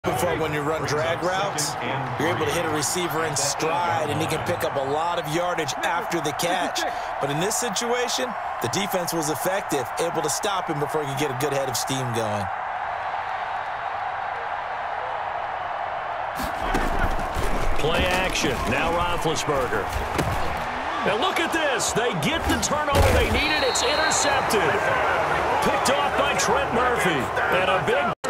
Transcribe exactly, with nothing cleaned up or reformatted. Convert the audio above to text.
Before, when you run drag routes, you're able to hit a receiver in stride, and he can pick up a lot of yardage after the catch. But in this situation, the defense was effective, able to stop him before he could get a good head of steam going. Play action. Now Roethlisberger. And look at this. They get the turnover they needed. It's intercepted. Picked off by Trent Murphy. And a big